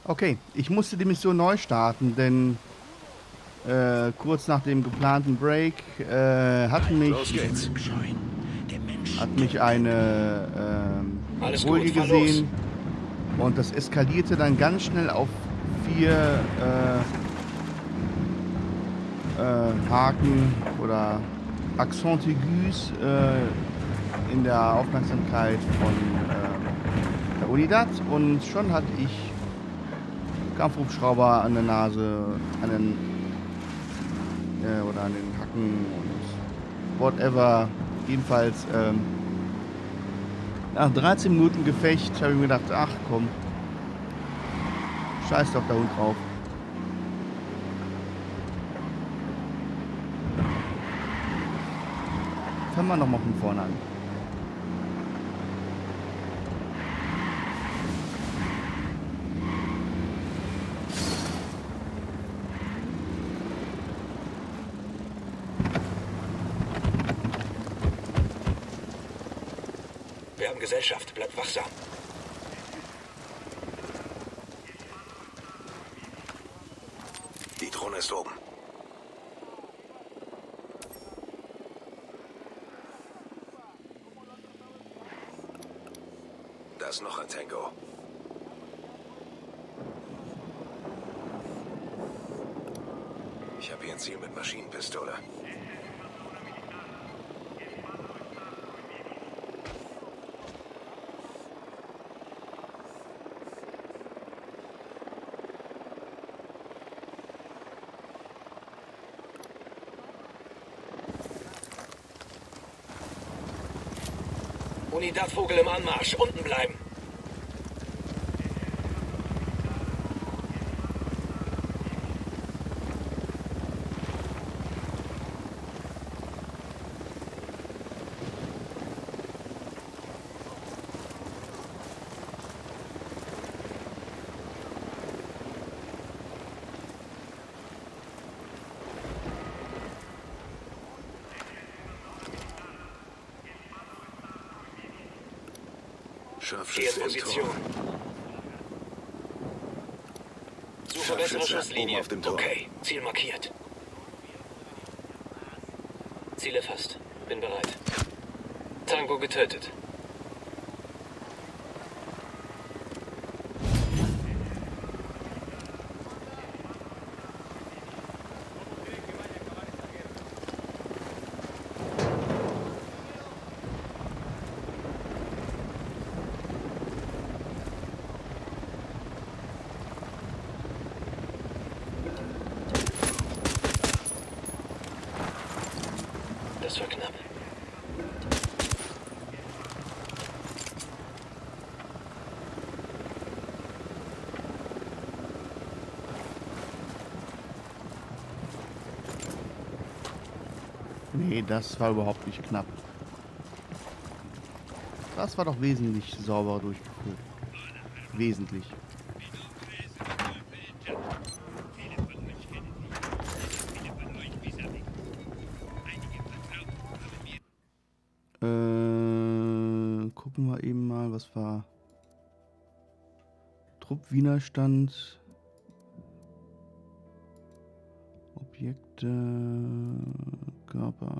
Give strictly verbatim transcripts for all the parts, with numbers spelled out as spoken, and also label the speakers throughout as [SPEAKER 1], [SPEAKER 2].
[SPEAKER 1] Okay, ich musste die Mission neu starten, denn äh, kurz nach dem geplanten Break äh, hat mich
[SPEAKER 2] Los geht's.
[SPEAKER 1] hat mich eine ähm,
[SPEAKER 3] Alles
[SPEAKER 1] Patrouille
[SPEAKER 3] gut, fahr
[SPEAKER 1] gesehen und das eskalierte dann ganz schnell auf vier äh, äh, Haken oder Accent aigus äh, in der Aufmerksamkeit von äh, der Unidad und schon hatte ich Kampfhubschrauber an der Nase, an den äh, oder an den Hacken und whatever. Jedenfalls ähm, nach dreizehn Minuten Gefecht habe ich mir gedacht, ach komm, scheiß doch der Hund drauf. Fangen wir nochmal von vorne an.
[SPEAKER 3] Wir haben Gesellschaft, bleib wachsam.
[SPEAKER 2] Die Drohne ist oben. Da ist noch ein Tango. Ich habe hier ein Ziel mit Maschinenpistole.
[SPEAKER 3] Unidad Vogel im Anmarsch, unten bleiben. Hier in Position. Suche bessere Schusslinie. Okay, Ziel markiert. Ziel erfasst. Bin bereit. Tango getötet. Das war knapp.
[SPEAKER 1] Nee, das war überhaupt nicht knapp. Das war doch wesentlich sauberer durchgeführt. Wesentlich. Äh, gucken wir eben mal, was war. Truppwiderstand. Objekte. Körper.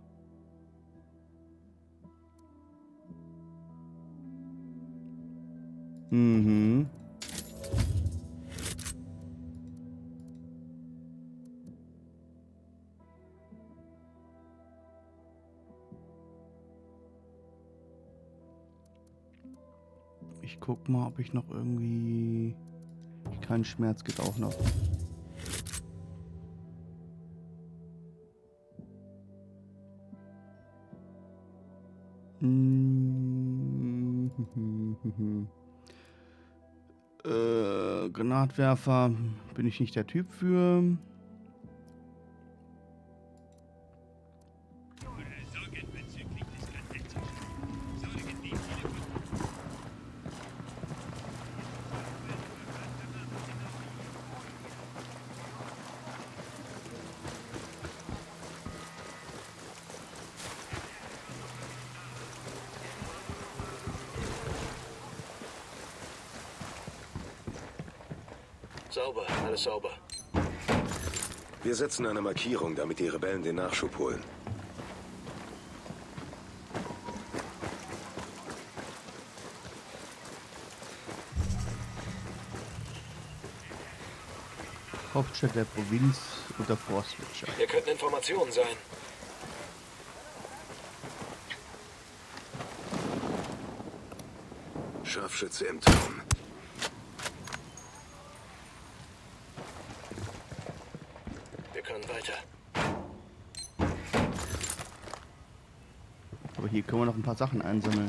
[SPEAKER 1] Mhm. Ich guck mal, ob ich noch irgendwie... Kein Schmerz geht auch noch. äh, Granatwerfer bin ich nicht der Typ für.
[SPEAKER 3] Sauber, alles sauber.
[SPEAKER 2] Wir setzen eine Markierung, damit die Rebellen den Nachschub holen.
[SPEAKER 1] Hauptstadt der Provinz unter Forstwirtschaft.
[SPEAKER 3] Hier könnten Informationen sein.
[SPEAKER 2] Scharfschütze im Turm.
[SPEAKER 3] Wir können weiter.
[SPEAKER 1] Aber hier können wir noch ein paar Sachen einsammeln.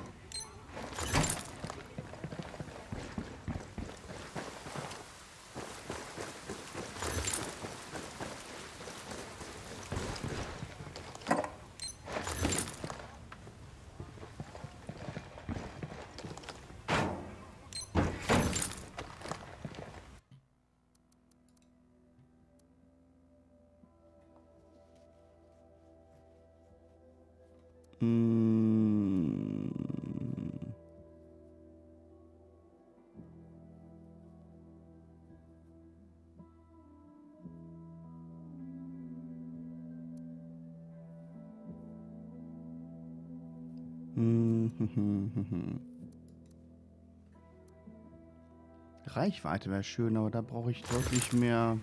[SPEAKER 1] Reichweite wäre schön, aber da brauche ich deutlich mehr.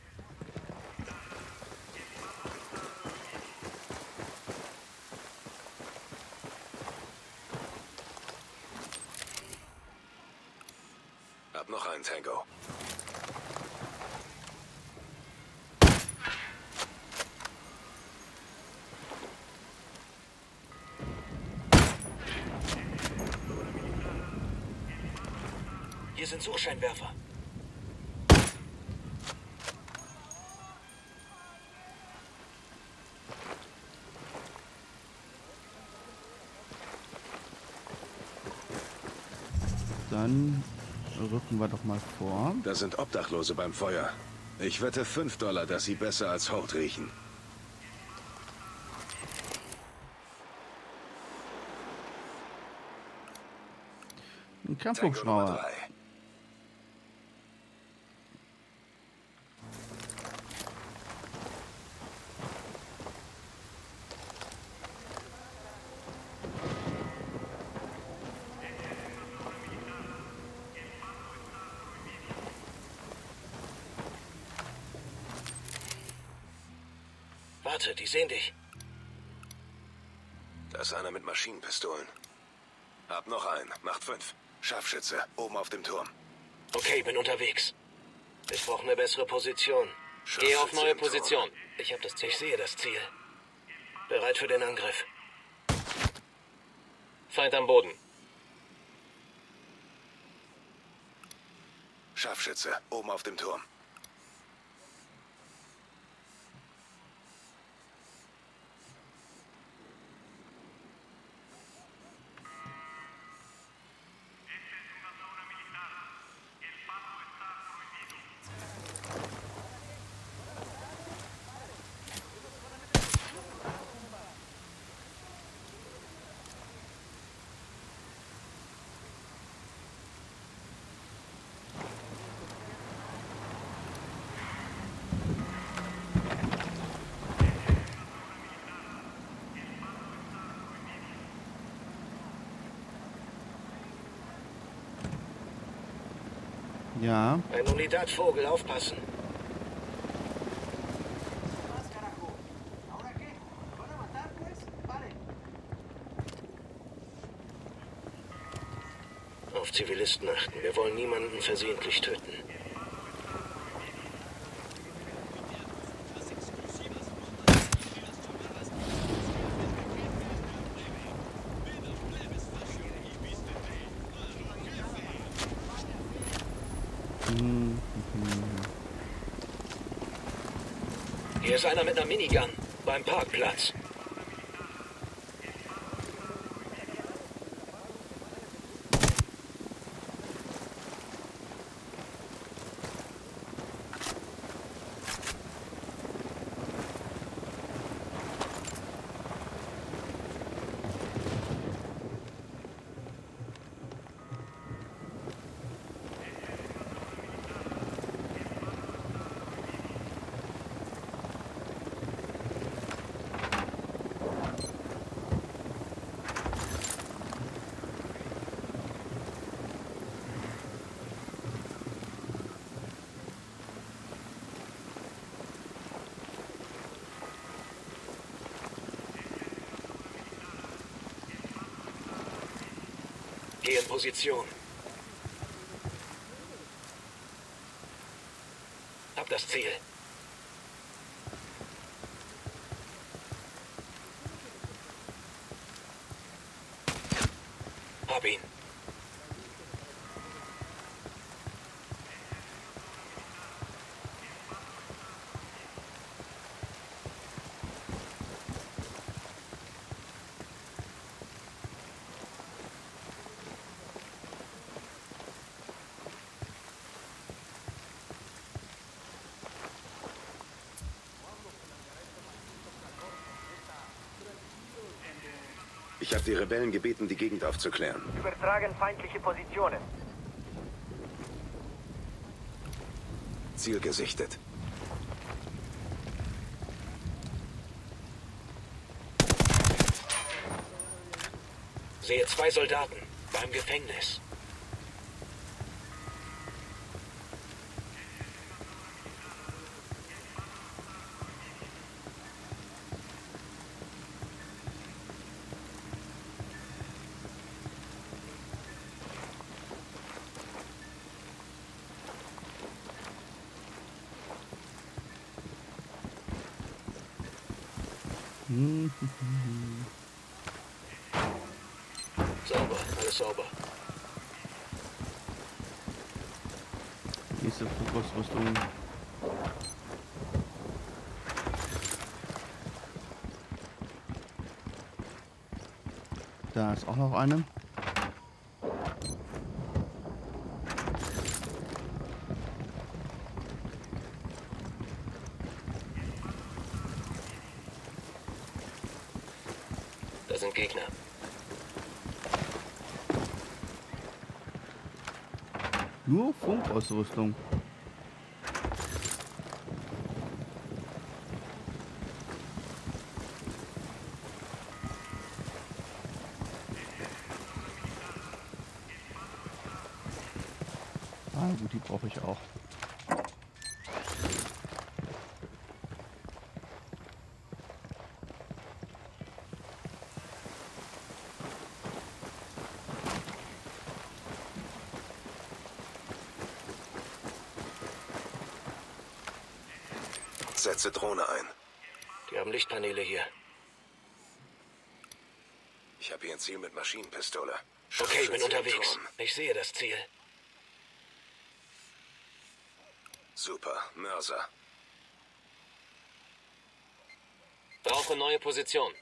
[SPEAKER 2] Hab noch einen Tango.
[SPEAKER 3] Hier sind Suchscheinwerfer.
[SPEAKER 1] Dann rücken wir doch mal vor.
[SPEAKER 2] Da sind Obdachlose beim Feuer. Ich wette fünf Dollar, dass sie besser als Haut riechen.
[SPEAKER 1] Ein
[SPEAKER 2] Tango Nummer
[SPEAKER 1] Kampfhubschrauber.
[SPEAKER 2] drei.
[SPEAKER 3] Warte, die sehen dich.
[SPEAKER 2] Da ist einer mit Maschinenpistolen. Hab noch einen. Macht fünf. Scharfschütze. Oben auf dem Turm.
[SPEAKER 3] Okay, bin unterwegs. Ich brauche eine bessere Position. Gehe auf neue Position. Ich habe das Ziel. Ich sehe das Ziel. Bereit für den Angriff. Feind am Boden.
[SPEAKER 2] Scharfschütze. Oben auf dem Turm.
[SPEAKER 1] Ja.
[SPEAKER 3] Ein Unidad-Vogel, aufpassen. Auf Zivilisten achten. Wir wollen niemanden versehentlich töten. Hier ist einer mit einer Minigun beim Parkplatz. in Position. Hab das Ziel. Hab ihn.
[SPEAKER 2] Ich habe die Rebellen gebeten, die Gegend aufzuklären.
[SPEAKER 4] Übertragen feindliche Positionen.
[SPEAKER 2] Ziel gesichtet.
[SPEAKER 3] Sehe zwei Soldaten beim Gefängnis. Sauber, alles sauber.
[SPEAKER 1] Nächste Fokusrüstung. Da ist auch noch eine.
[SPEAKER 3] Da sind Gegner.
[SPEAKER 1] Nur Funkausrüstung. Ah gut, die brauche ich auch.
[SPEAKER 2] Setze Drohne ein.
[SPEAKER 3] Die haben Lichtpaneele hier.
[SPEAKER 2] Ich habe hier ein Ziel mit Maschinenpistole.
[SPEAKER 3] Okay, ich bin
[SPEAKER 2] Scharfschütze im
[SPEAKER 3] unterwegs.
[SPEAKER 2] Turm.
[SPEAKER 3] Ich sehe das Ziel.
[SPEAKER 2] Super, Mörser.
[SPEAKER 3] Brauche neue Position.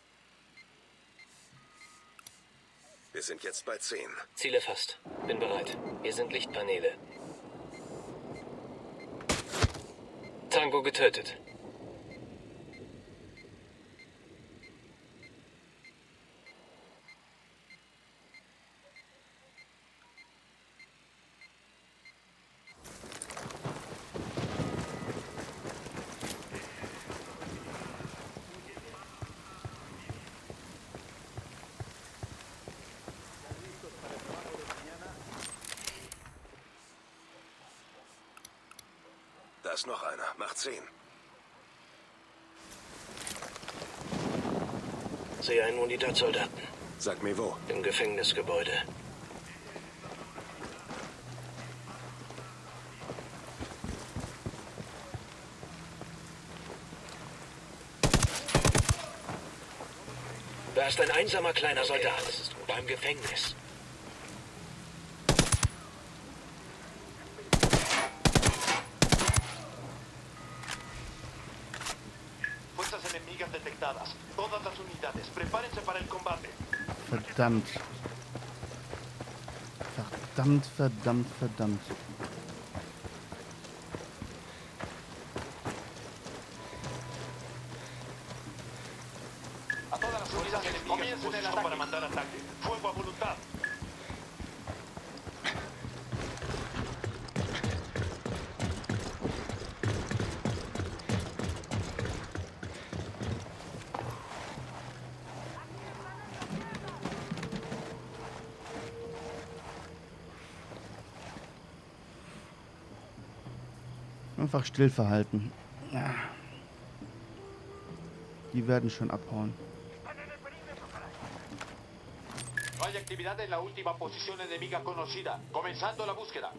[SPEAKER 2] Wir sind jetzt bei zehn.
[SPEAKER 3] Ziele fast. Bin bereit. Hier sind Lichtpaneele. Tango getötet.
[SPEAKER 2] Da ist noch einer. Macht zehn.
[SPEAKER 3] Sehe einen Unidad-Soldaten.
[SPEAKER 2] Sag mir wo.
[SPEAKER 3] Im Gefängnisgebäude. Da ist ein einsamer kleiner Soldat. Beim Gefängnis.
[SPEAKER 4] Fuerzas enemigas detectadas. Todas las unidades, prepárense para el combate.
[SPEAKER 1] Verdammt. Verdammt, verdammt, verdammt.
[SPEAKER 4] A todas las unidades enemigas, comiencen el ataque para mandar ataque. Fuego a voluntad.
[SPEAKER 1] Einfach still verhalten. Ja. Die werden schon abhauen.
[SPEAKER 4] hay actividad en la última posición enemiga conocida. Comenzando la búsqueda.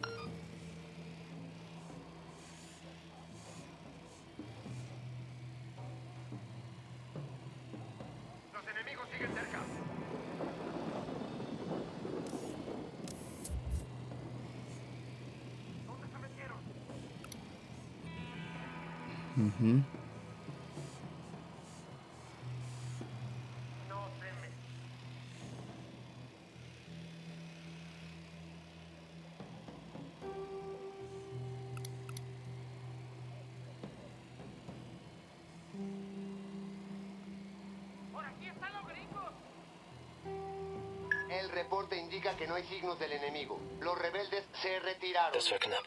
[SPEAKER 4] Los enemigos siguen cerca. ¿Dónde se metieron?
[SPEAKER 1] Mhm.
[SPEAKER 4] No teme. ¡Por aquí están los gringos!
[SPEAKER 5] El reporte indica que no hay signos del enemigo. Los rebeldes se retiraron.
[SPEAKER 3] Das war knapp.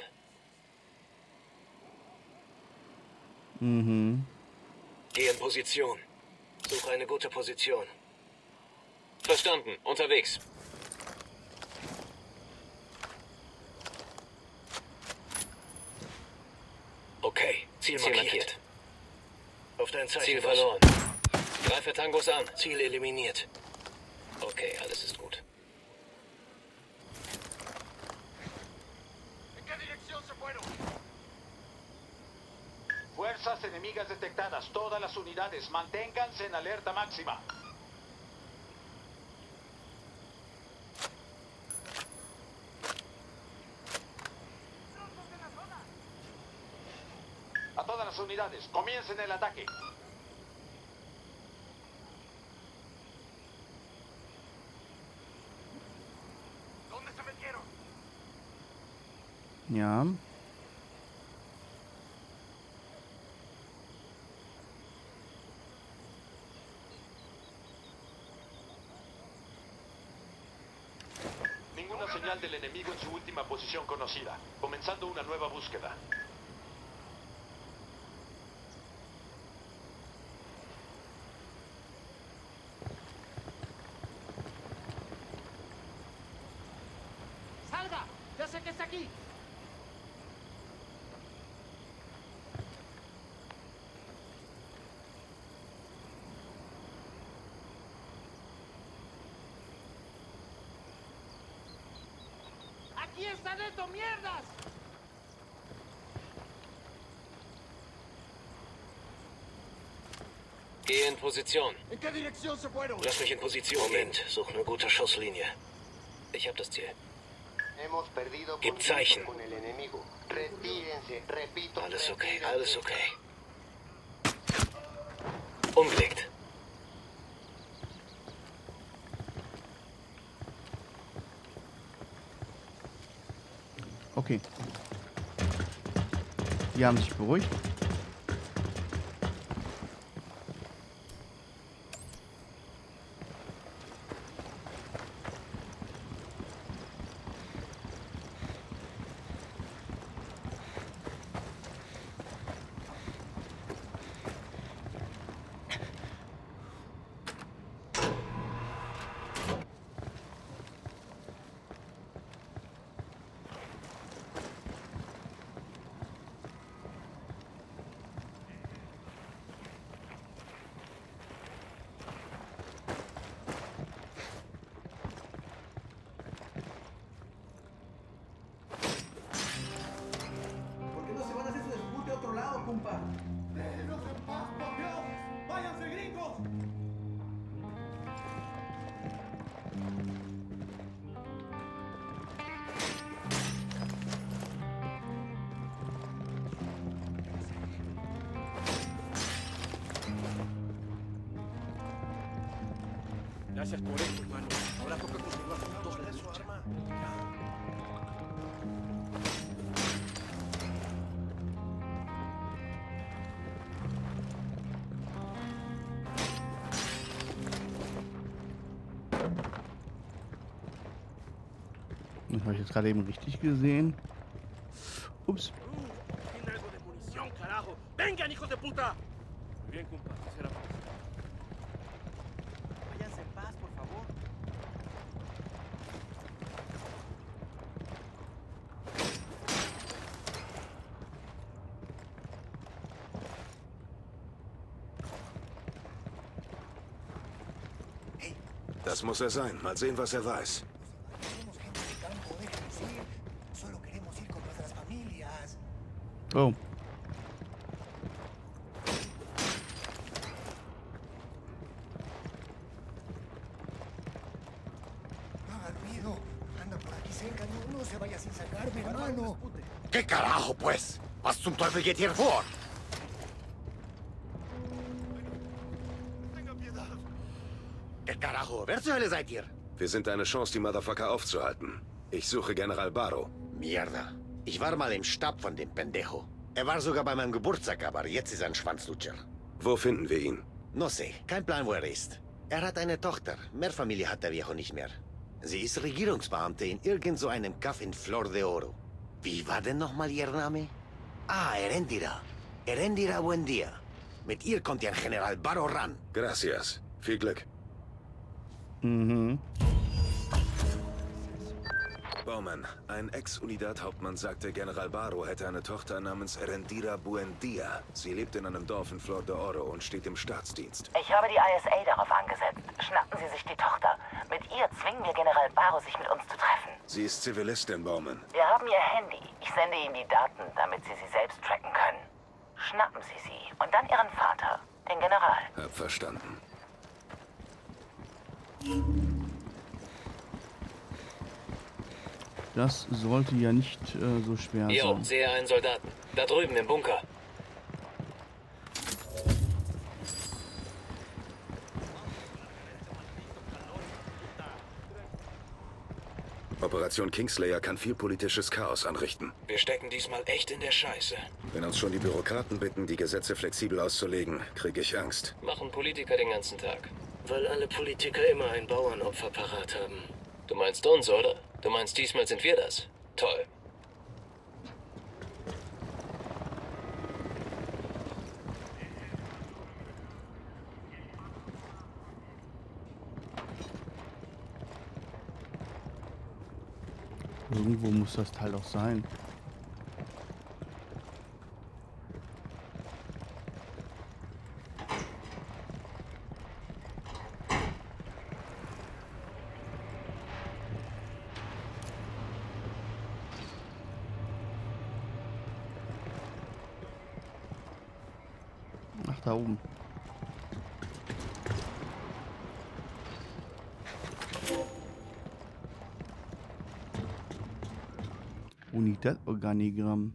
[SPEAKER 1] Mhm.
[SPEAKER 3] Geh in Position. Suche eine gute Position. Verstanden. Unterwegs. Okay. Ziel markiert. Ziel markiert. Auf dein Zeichen. Ziel verloren. Greife Tangos an. Ziel eliminiert. Okay, alles ist gut.
[SPEAKER 4] ¿En qué dirección se fueron? Fuerzas enemigas detectadas. Todas las unidades, manténganse en alerta máxima. A todas las unidades, comiencen el ataque. ¿Dónde se metieron?
[SPEAKER 1] Ja.
[SPEAKER 4] Ninguna señal del enemigo en su última posición conocida. Comenzando una nueva búsqueda.
[SPEAKER 6] ¡Salga! ¡Ya sé que está aquí! ¡Aquí están estos mierdas!
[SPEAKER 3] Geh in Position.
[SPEAKER 4] ¿En qué dirección se fueron?
[SPEAKER 3] Lass mich in Position. Moment, such eine gute Schusslinie. Ich hab das Ziel.
[SPEAKER 5] Hemos perdido
[SPEAKER 3] Gib
[SPEAKER 5] contacto
[SPEAKER 3] Zeichen.
[SPEAKER 5] con el enemigo. Retírense, repito.
[SPEAKER 3] Alles okay,
[SPEAKER 5] retírense.
[SPEAKER 3] alles okay. Umgelegt.
[SPEAKER 1] Okay. Die haben sich beruhigt.
[SPEAKER 7] ¿Por qué no se van a hacer su dispute a otro lado, compa?
[SPEAKER 4] ¡Déjenos en paz, por Dios! ¡Váyanse, gringos!
[SPEAKER 6] Gracias por esto, hermano. Ahora toca continuar juntos la lucha.
[SPEAKER 1] Das habe ich jetzt gerade eben richtig gesehen. Ups.
[SPEAKER 6] Tiene algo de munición, carajo. ¡Vengan, hijos de puta! Muy bien, compa. Así será.
[SPEAKER 7] Váyanse en paz, por favor.
[SPEAKER 2] Das muss er sein. Mal sehen, was er weiß.
[SPEAKER 1] Oh.
[SPEAKER 8] ¿Qué carajo, pues? Was zum Teufel geht hier vor? ¿Qué carajo? Wer zur Hölle seid ihr?
[SPEAKER 2] Wir sind eine Chance, die Motherfucker aufzuhalten. Ich suche General Barrow.
[SPEAKER 8] Mierda. Ich war mal im Stab von dem Pendejo. Er war sogar bei meinem Geburtstag, aber jetzt ist er ein Schwanzlutscher.
[SPEAKER 2] Wo finden wir ihn?
[SPEAKER 8] No sé, kein Plan, wo er ist. Er hat eine Tochter. Mehr Familie hat der Viejo nicht mehr. Sie ist Regierungsbeamte in irgend so einem Kaff in Flor de Oro. Wie war denn nochmal ihr Name? Ah, Erendira. Erendira Buendia. Mit ihr kommt der General Barrow ran.
[SPEAKER 2] Gracias. Viel Glück.
[SPEAKER 1] Mhm.
[SPEAKER 2] Bowman, ein Ex-Unidad-Hauptmann sagte, General Barrow hätte eine Tochter namens Erendira Buendia. Sie lebt in einem Dorf in Flor de Oro und steht im Staatsdienst.
[SPEAKER 9] Ich habe die I S A darauf angesetzt. Schnappen Sie sich die Tochter. Mit ihr zwingen wir General Barrow, sich mit uns zu treffen.
[SPEAKER 2] Sie ist Zivilistin, Bowman.
[SPEAKER 9] Wir haben ihr Handy. Ich sende Ihnen die Daten, damit Sie sie selbst tracken können. Schnappen Sie sie und dann Ihren Vater, den General.
[SPEAKER 2] Hab verstanden.
[SPEAKER 1] Das sollte ja nicht äh, so schwer
[SPEAKER 3] Jo,
[SPEAKER 1] sein.
[SPEAKER 3] sehe einen Soldaten. Da drüben im Bunker.
[SPEAKER 2] Operation Kingslayer kann viel politisches Chaos anrichten.
[SPEAKER 3] Wir stecken diesmal echt in der Scheiße.
[SPEAKER 2] Wenn uns schon die Bürokraten bitten, die Gesetze flexibel auszulegen, kriege ich Angst.
[SPEAKER 3] Machen Politiker den ganzen Tag. Weil alle Politiker immer ein Bauernopfer parat haben. Du meinst uns, oder? Du meinst, diesmal sind wir das? Toll.
[SPEAKER 1] Irgendwo muss das Teil doch sein. Ach, da oben. Unidad-Organigramm.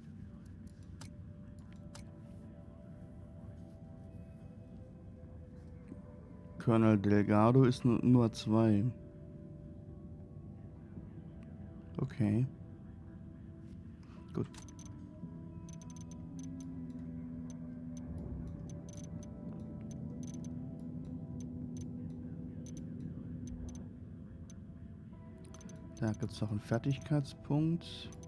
[SPEAKER 1] Colonel Delgado ist nur Nummer zwei. Okay. Gut. Da gibt es noch einen Fertigkeitspunkt.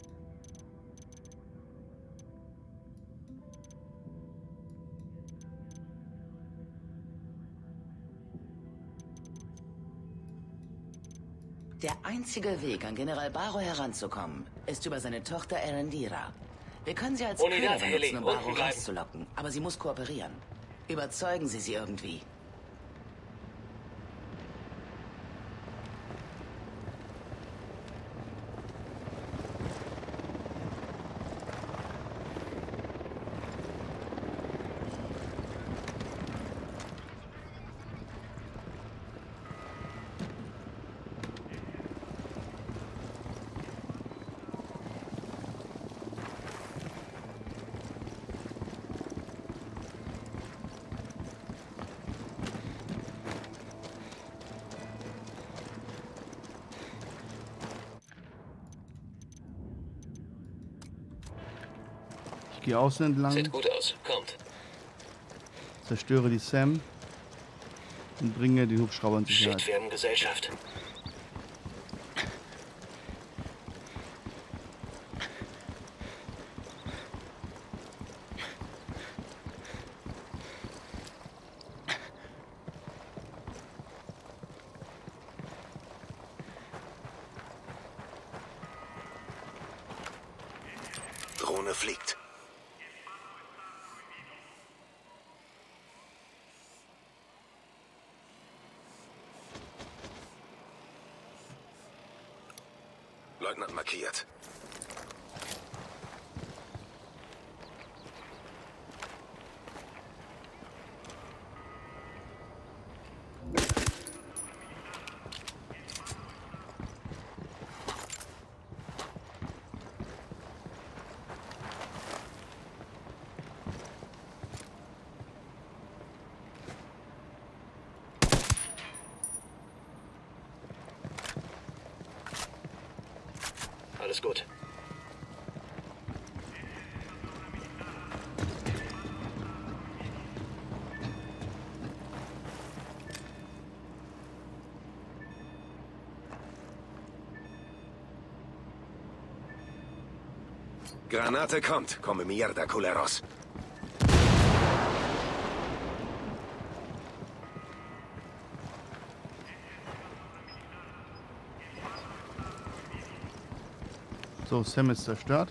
[SPEAKER 9] Der einzige Weg, an General Barrow heranzukommen, ist über seine Tochter Erendira. Wir können sie als
[SPEAKER 3] Unidad,
[SPEAKER 9] Köder
[SPEAKER 3] Heli,
[SPEAKER 9] benutzen, um
[SPEAKER 3] unten
[SPEAKER 9] Barrow
[SPEAKER 3] bleiben.
[SPEAKER 9] rauszulocken. Aber sie muss kooperieren. Überzeugen Sie sie irgendwie.
[SPEAKER 1] Ich gehe außen entlang,
[SPEAKER 3] Sieht gut aus. Kommt.
[SPEAKER 1] zerstöre die Sam und bringe den Hubschrauber in
[SPEAKER 3] Shit,
[SPEAKER 1] Sicherheit.
[SPEAKER 3] wir haben Gesellschaft.
[SPEAKER 2] Drohne fliegt. markiert.
[SPEAKER 3] Alles gut.
[SPEAKER 2] Granate kommt. Come mierda, culeros.
[SPEAKER 1] So, Sam ist zerstört.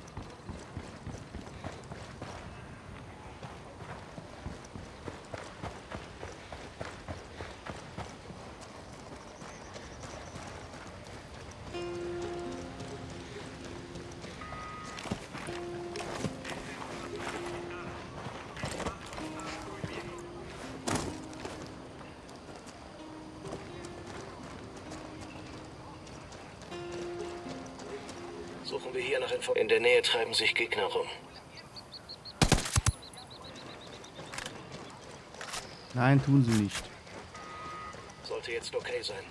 [SPEAKER 3] Suchen wir hier nach Info. In der Nähe treiben sich Gegner rum.
[SPEAKER 1] Nein, tun sie nicht.
[SPEAKER 3] Sollte jetzt okay sein.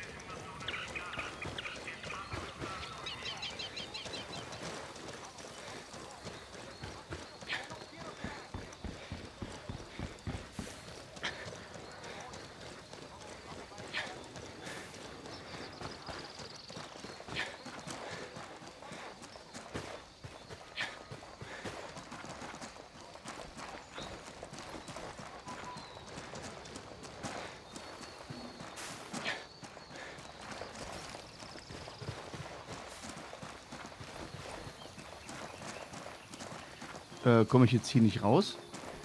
[SPEAKER 1] Äh, komme ich jetzt hier nicht raus?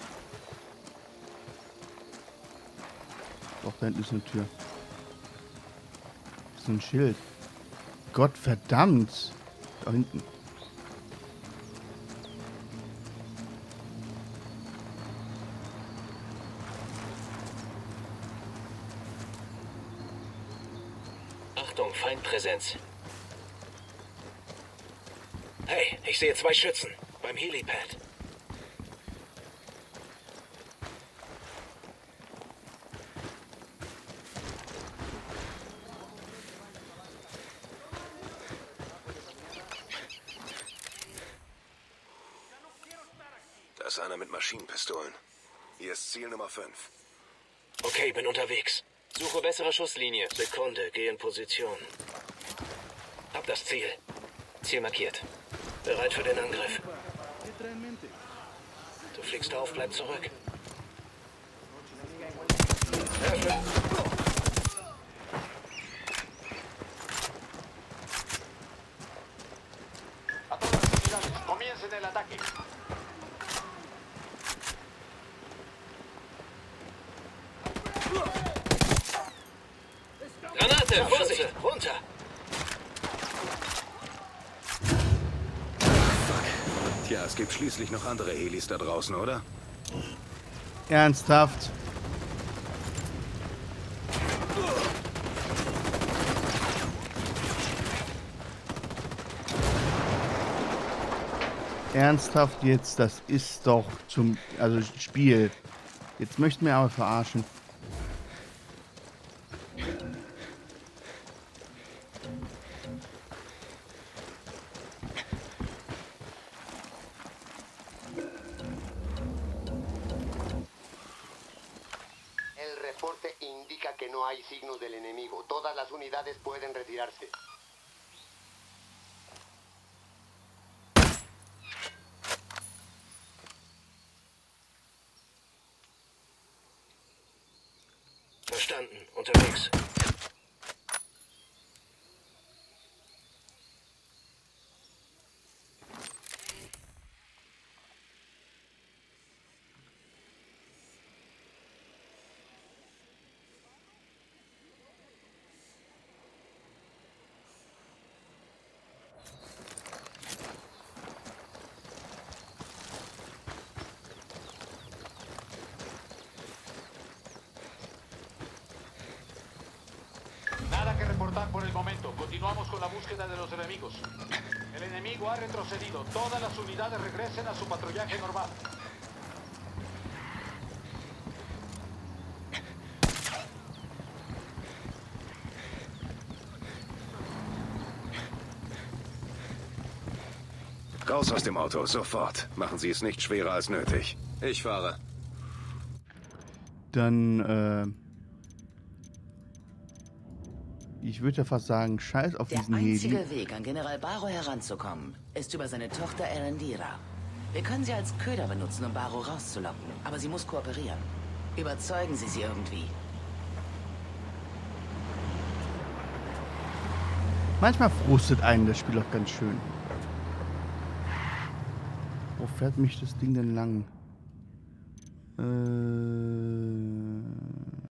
[SPEAKER 1] Doch, da hinten ist eine Tür. Das ist ein Schild. Gott verdammt. Da hinten.
[SPEAKER 3] Achtung, Feindpräsenz. Hey, ich sehe zwei Schützen beim Helipad.
[SPEAKER 2] Da ist einer mit Maschinenpistolen. Hier ist Ziel Nummer fünf.
[SPEAKER 3] Okay, bin unterwegs. Suche bessere Schusslinie. Sekunde, geh in Position. Hab das Ziel. Ziel markiert. Bereit für den Angriff. Du fliegst auf, bleib zurück.
[SPEAKER 4] A todas las unidades, comiencen el ataque.
[SPEAKER 3] Granate, Vorsicht, runter!
[SPEAKER 2] Tja, es gibt schließlich noch andere Helis da draußen, oder?
[SPEAKER 1] Ernsthaft. Ernsthaft jetzt, das ist doch zum, also Spiel. Jetzt möchten wir aber verarschen.
[SPEAKER 5] El reporte indica que no hay signos del enemigo. Todas las unidades pueden retirarse.
[SPEAKER 3] Verstanden, unterwegs.
[SPEAKER 4] por el momento. Continuamos con la búsqueda de los enemigos. El enemigo ha retrocedido. Todas las unidades regresen a su patrullaje normal.
[SPEAKER 2] Raus aus dem Auto, sofort. Machen Sie es nicht schwerer als nötig. Ich fahre.
[SPEAKER 1] Dann, äh... ich würde ja fast sagen, scheiß auf diesen
[SPEAKER 9] Der einzige
[SPEAKER 1] Heli.
[SPEAKER 9] Weg, an General Baro heranzukommen, ist über seine Tochter Erendira. Wir können sie als Köder benutzen, um Baro rauszulocken, aber sie muss kooperieren. Überzeugen Sie sie irgendwie.
[SPEAKER 1] Manchmal frustet einen das Spiel auch ganz schön. Wo fährt mich das Ding denn lang? Äh...